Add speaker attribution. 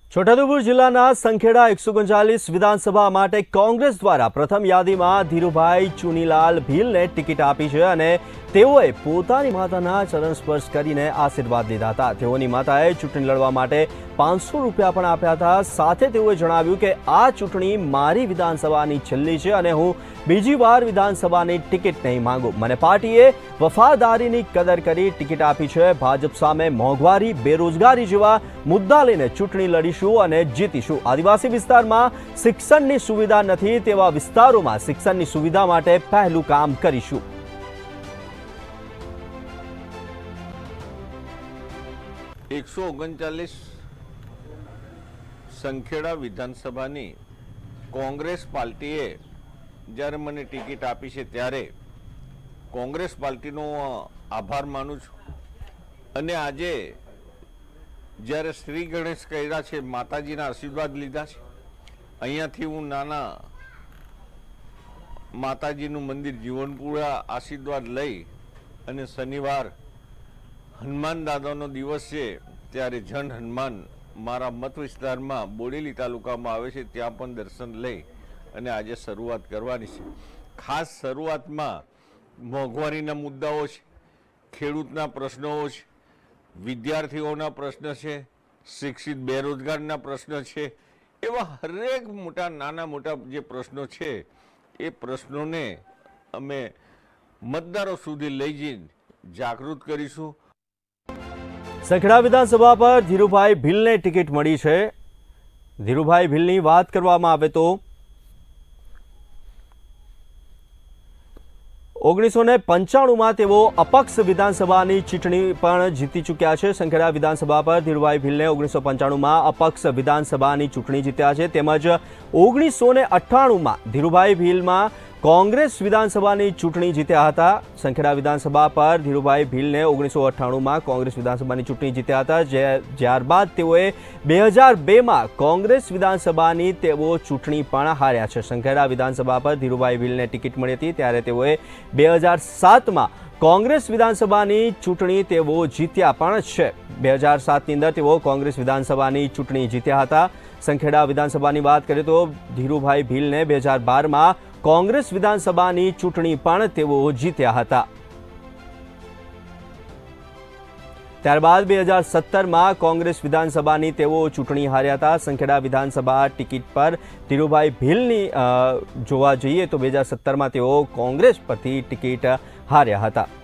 Speaker 1: છોટાઉદેપુર જિલ્લાના સંખેડા 139 વિધાનસભા માટે કોંગ્રેસ દ્વારા પ્રથમ યાદીમાં ધીરુભાઈ ચુનીલાલ ભીલને ટિકિટ આપી છે અને તેઓએ પોતાની માતાના ચરણ સ્પર્શ કરીને આશીર્વાદ લીધા હતા। તેઓની માતાએ ચૂંટણી લડવા માટે 500 રૂપિયા પણ આપ્યા હતા। સાથે તેઓએ જણાવ્યું કે આ ચૂંટણી મારી વિધાનસભાની છેલ્લી છે અને હું બીજી વાર વિધાનસભાની ટિકિટ નહીં માંગુ। મને પાર્ટીએ વફાદારીની કદર કરી ટિકિટ આપી છે। ભાજપ સામે મોંઘવારી, બેરોજગારી જેવા મુદ્દા લઈને ચૂંટણી લડીશું અને જીતીશું। આદિવાસી વિસ્તારમાં શિક્ષણની સુવિધા નથી તેવા વિસ્તારોમાં શિક્ષણની સુવિધા માટે પહેલું કામ કરીશું।
Speaker 2: એકસો 39 સંખેડા વિધાનસભાની કોંગ્રેસ પાર્ટીએ જ્યારે મને ટિકિટ આપી છે ત્યારે કોંગ્રેસ પાર્ટીનો આભાર માનું છું અને આજે જ્યારે શ્રી ગણેશ કર્યા છે, માતાજીના આશીર્વાદ લીધા છે। અહીંયાથી હું નાના માતાજીનું મંદિર જીવનપુરા આશીર્વાદ લઈ અને શનિવાર હનુમાન દાદાનો દિવસ છે ત્યારે જન હનુમાન મારા મત વિસ્તારમાં બોડેલી તાલુકામાં આવે છે, ત્યાં પણ દર્શન લઈ અને આજે શરૂઆત કરવાની છે। ખાસ શરૂઆતમાં મોંઘવારીના મુદ્દાઓ છે, ખેડૂતના પ્રશ્નો છે, વિદ્યાર્થીઓના પ્રશ્ન છે, શિક્ષિત બેરોજગારના પ્રશ્ન છે, એવા હરેક નાના મોટા જે પ્રશ્નો છે એ પ્રશ્નોને અમે મતદારો સુધી લઈ જઈને જાગૃત કરીશું।
Speaker 1: સંખેડા વિધાનસભા પર ધીરુભાઈ ભીલને ટિકિટ મળી છે। ધીરુભાઈ ભીલની વાત કરવામાં આવે તો 1995માં તેઓ અપક્ષ વિધાનસભાની ચૂંટણી પણ જીતી ચૂક્યા છે। સંખેડા વિધાનસભા પર ધીરુભાઈ ભીલને 1995માં અપક્ષ વિધાનસભાની ચૂંટણી જીત્યા છે। તેમજ 1998માં ધીરુભાઈ ભીલમાં કોંગ્રેસ વિધાનસભાની ચૂંટણી જીત્યા હતા। સંખેડા વિધાનસભા પર ધીરુભાઈ ભીલને 1998માં કોંગ્રેસ વિધાનસભાની ચૂંટણી જીત્યા હતા। ત્યારબાદ તેઓએ 2002માં કોંગ્રેસ વિધાનસભાની તેઓ ચૂંટણી પણ હાર્યા છે। સંખેડા વિધાનસભા પર ધીરુભાઈ ભીલને ટિકિટ મળી હતી ત્યારે તેઓએ 2007માં કોંગ્રેસ વિધાનસભાની ચૂંટણી તેઓ જીત્યા પણ છે। 2007ની અંદર તેઓ કોંગ્રેસ વિધાનસભાની ચૂંટણી જીત્યા હતા। સંખેડા વિધાનસભાની વાત કરીએ તો ધીરુભાઈ ભીલને 2012માં કોંગ્રેસ વિધાનસભાની ચૂંટણી પણ તેઓ જીત્યા હતા। ત્યારબાદ 2017માં કોંગ્રેસ વિધાનસભાની તેઓ ચૂંટણી હાર્યા હતા। સંખેડા વિધાનસભા ટિકિટ પર ધીરુભાઈ ભીલની જોવા જઈએ તો 2017માં તેઓ કોંગ્રેસ પરથી ટિકિટ હાર્યા હતા।